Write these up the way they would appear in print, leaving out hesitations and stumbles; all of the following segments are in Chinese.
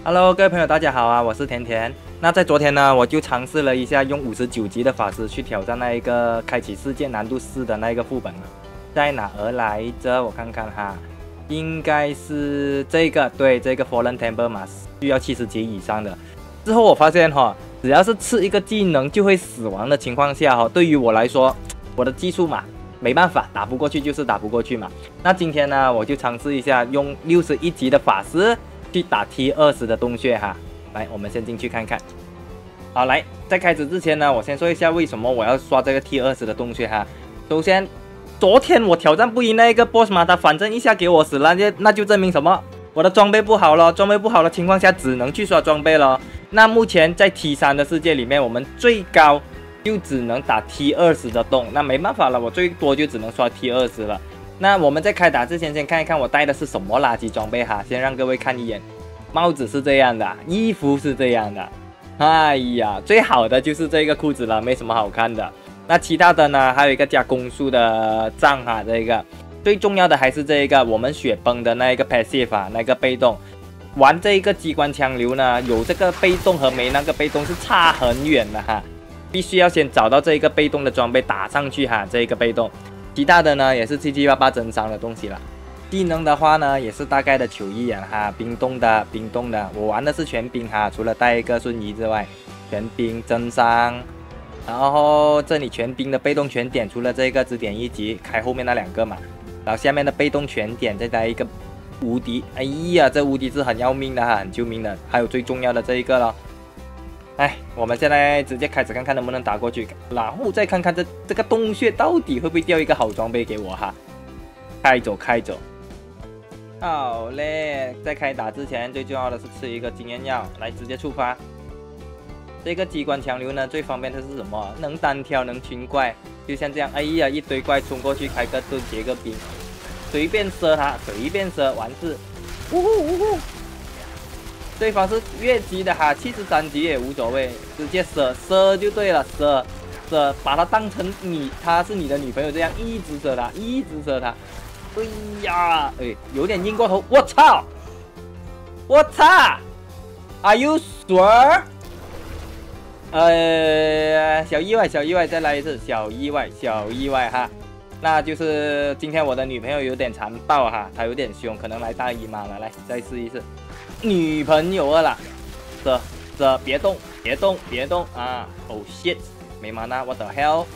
Hello，各位朋友，大家好啊，我是甜甜。那在昨天呢，我就尝试了一下用59级的法师去挑战那一个开启世界难度4的那一个副本了，在哪儿来着？我看看哈，应该是这个，对，这个 Fallen Temple 嘛，需要70级以上的。之后我发现哈，只要是吃一个技能就会死亡的情况下哈，对于我来说，我的技术嘛，没办法，打不过去就是打不过去嘛。那今天呢，我就尝试一下用61级的法师去打 T20的洞穴哈。来，我们先进去看看。好，来，在开始之前呢，我先说一下为什么我要刷这个 T20的洞穴哈。首先，昨天我挑战不赢那个 boss 嘛，他反正一下给我死了，那就证明什么？我的装备不好了，装备不好的情况下，只能去刷装备了。那目前在 T3的世界里面，我们最高就只能打 T20的洞，那没办法了，我最多就只能刷 T20了。那我们在开打之前，先看一看我带的是什么垃圾装备哈，先让各位看一眼。帽子是这样的，衣服是这样的，哎呀，最好的就是这个裤子了，没什么好看的。那其他的呢，还有一个加攻速的杖哈，这个最重要的还是这个我们雪崩的那一个 passive 啊，那个被动。玩这一个机关枪流呢，有这个被动和没那个被动是差很远的哈，必须要先找到这一个被动的装备打上去哈，这一个被动。其他的呢也是七七八八增伤的东西了。技能的话呢，也是大概的求一眼哈，冰冻的，我玩的是全冰哈，除了带一个瞬移之外，全冰增伤。然后这里全冰的被动全点，除了这个只点1级，开后面那2个嘛。然后下面的被动全点，再来一个无敌，哎呀，这无敌是很要命的哈，很救命的。还有最重要的这一个了。哎，我们现在直接开始看看能不能打过去，然后再看看这个洞穴到底会不会掉一个好装备给我哈。开走。好嘞，在开打之前，最重要的是吃一个经验药，来直接触发。这个机关枪流呢，最方便的是什么？能单挑，能群怪，就像这样，哎呀，一堆怪冲过去，开个盾，结个冰，随便射他，随便射，完事。呜呼！对方是越级的哈，73级也无所谓，直接射就对了，射，把他当成她是你的女朋友这样，一直射他。哎呀，有点硬过头，我操 ！Are you sure？ 小意外，再来一次，小意外哈。那就是今天我的女朋友有点残暴哈，她有点凶，可能来大姨妈了。来，再试一次，女朋友了，别动啊 ！Oh shit， 没麻呢 ，What the hell？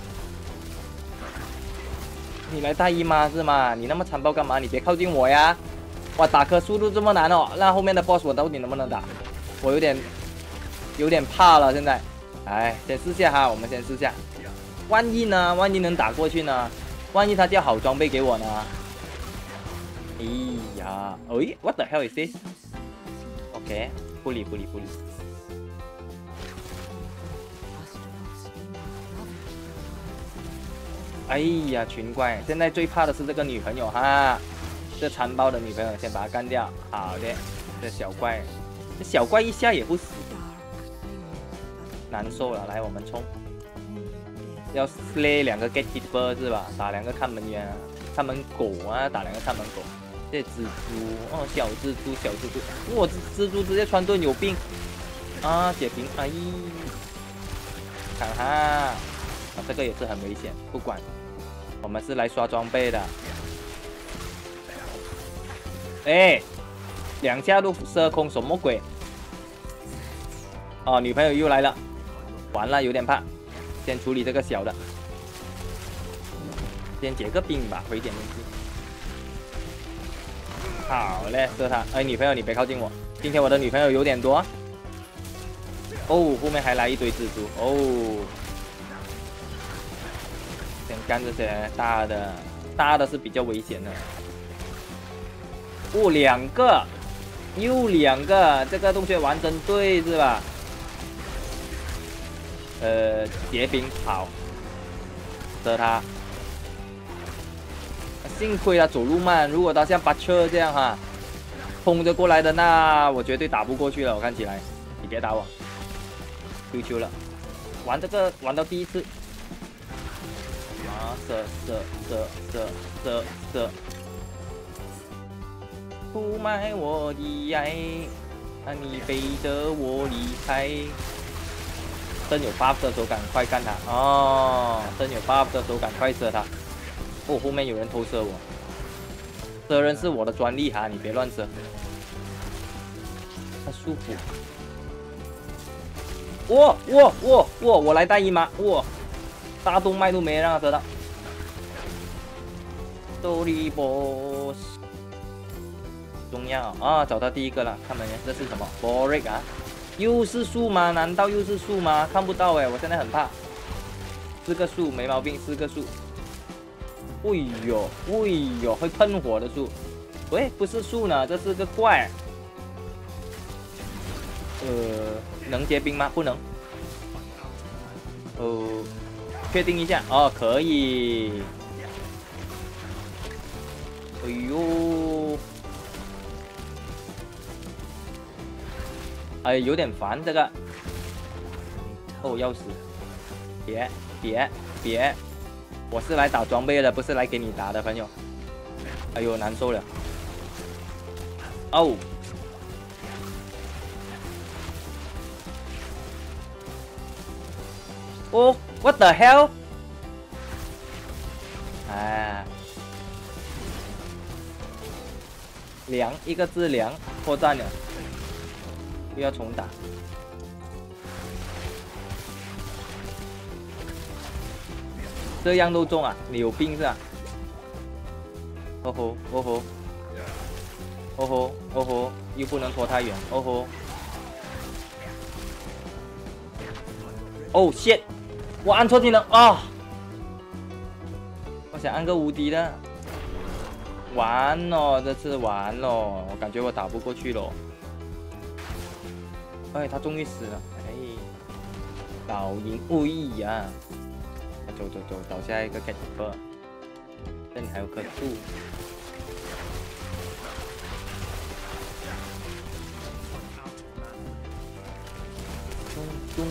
你来大姨妈是吗？你那么残暴干嘛？你别靠近我呀！哇，打颗速度这么难哦，那后面的 boss 我到底能不能打？我有点怕了现在。哎，先试下哈，我们先试下。万一呢？万一能打过去呢？万一他掉好装备给我呢？哎呀，哎 ，What the hell is this？ OK， 不理。哎呀，群怪！现在最怕的是这个女朋友哈，这残暴的女朋友，先把她干掉。好的，这小怪一下也不死，难受了。来，我们冲，要 slay 2个 gatekeeper 是吧？打2个看门员、看门狗啊，打2个看门狗。这蜘蛛哦，小蜘蛛，哇，蜘蛛直接穿盾有病啊！解屏，哎，看哈，啊，这个也是很危险，不管。我们是来刷装备的，哎，2下都射空，什么鬼？哦，女朋友又来了，完了，有点怕。先处理这个小的，先解个冰吧，回点东西。好嘞，射他。哎，女朋友你别靠近我，今天我的女朋友有点多。哦，后面还来一堆蜘蛛。哦。先干这些大的是比较危险的。哦，2个，又2个，这个洞穴玩真对是吧？结冰好，射他。幸亏他走路慢，如果他像巴彻这样哈，冲着过来的，那我绝对打不过去了。我看起来，你别打我，丢了。玩这个玩到第1次。出卖我的爱， 啊，你背着我离开。真有 buff 的时候赶快干他哦！真有 buff 的时候赶快射他。哦，后面有人偷射我，射人是我的专利哈，你别乱射。他舒服。我来带一马，大动脉都没让他得到。Sorry boss。重要啊！找到第一个了，看门员，这是什么 ？Boric 啊？又是树吗？难道又是树吗？看不到哎，我现在很怕。4个树没毛病，4个树。哎呦，会喷火的树。喂，不是树呢，这是个怪。能结冰吗？不能。确定一下哦，可以。哎呦。哎，有点烦这个。哦，要死！别！我是来打装备的，不是来给你打的，朋友。哎呦，难受了。哦。哦 ，What the hell？ 哎，凉，1个字凉，破绽了。又要重打，这样都中啊！你有病是吧？哦吼，又不能拖太远，哦吼。哦 shit！ 我按错技能啊！我想按个无敌的，完了，这次完了，我感觉我打不过去了。哎，他终于死了！哎，倒赢！哎呀，走，倒下一个 Catcher， 这里还有棵树。咚！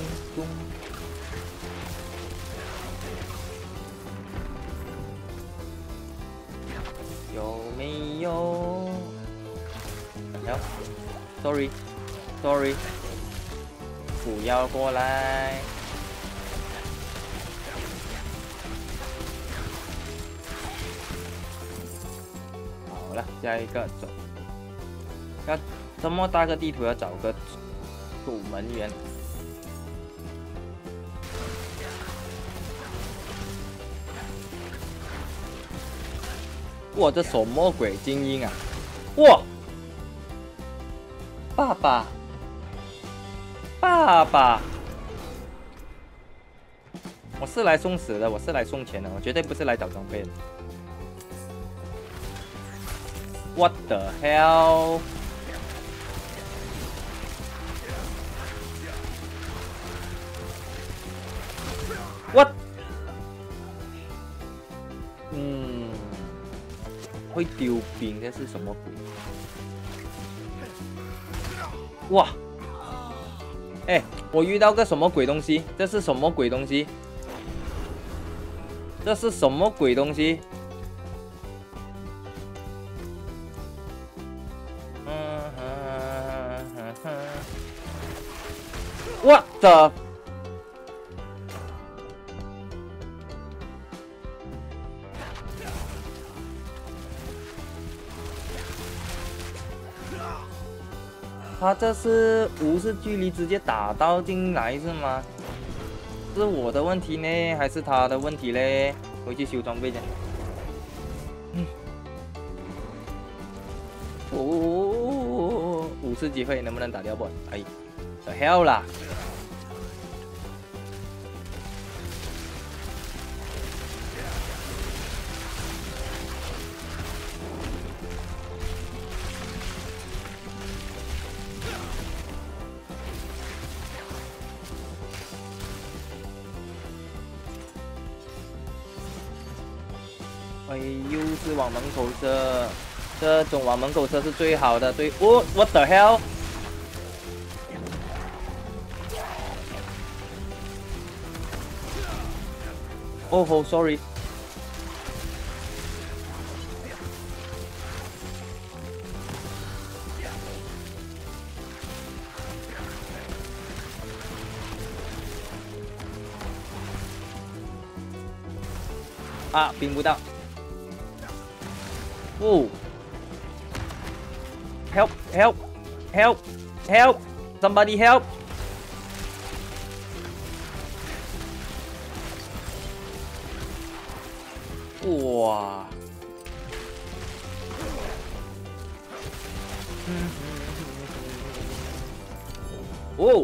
有没有？哎 ，sorry，不要过来。好了，下一个走。要这么大个地图，要找个守门员。哇，这什么鬼精英啊！哇，爸爸，我是来送死的，我是来送钱的，我绝对不是来找装备的。What the hell？ What？ 会丢兵，这是什么鬼？哇！哎，我遇到个什么鬼东西？这是什么鬼东西？这是什么鬼东西？What the？ 他这是无视距离直接打到进来是吗？是我的问题呢，还是他的问题嘞？回去修装备去。5次机会能不能打掉不？哎 ，the hell 啦！哎，又是往门口射，这种往门口射是最好的。对，哦 ，what the hell？ 哦吼 ，sorry。 啊，冰不到。哦 ，help help help help somebody help。哇！哦。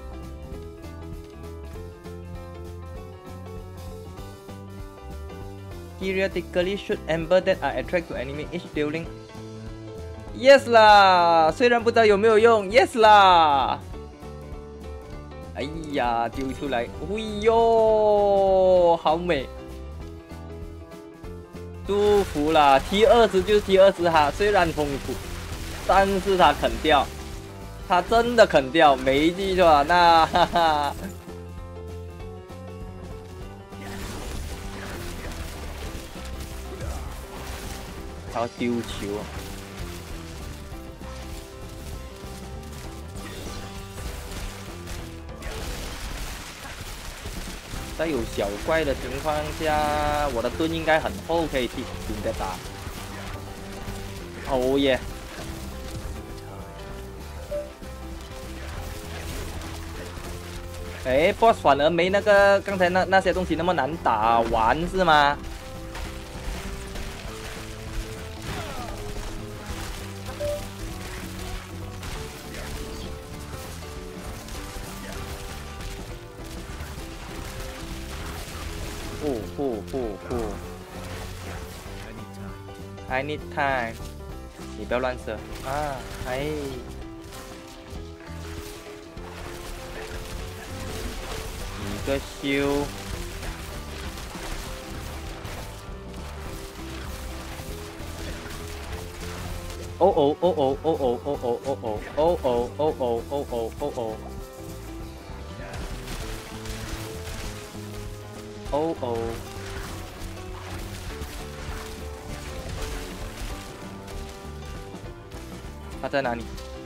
Periodically shoot amber that are attract to enemy each dealing. Yes 啦，虽然不知道有没有用 ，Yes 啦。哎呀，丢出来，哎呦，好美，祝福啦 ！T20就是 T20哈，虽然丰富，但是它啃掉，它真的啃掉，没记错啊，那哈哈。 他要丢球啊！在有小怪的情况下，我的盾应该很厚，可以替兵在打。哦耶！哎 ，boss 反而没那个刚才那些东西那么难打完是吗？ I need time。你不要乱射啊！哎，一个修。哦哦哦哦哦哦哦哦哦哦哦哦哦哦哦哦哦。 哦哦，他在哪里？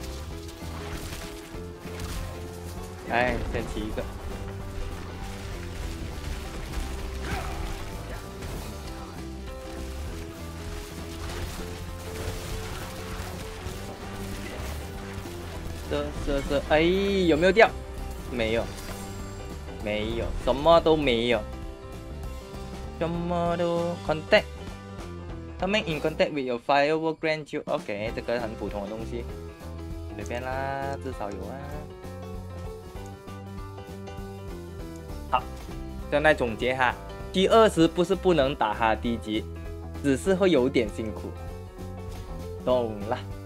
哎，先起一个。这，哎，有没有掉？没有，没有，什么都没有。 什么都 contact coming in contact with your firework grant you OK 这个很普通的东西，随便啦，至少有啊。好，现在总结哈，T20不是不能打哈低级，只是会有点辛苦，懂了。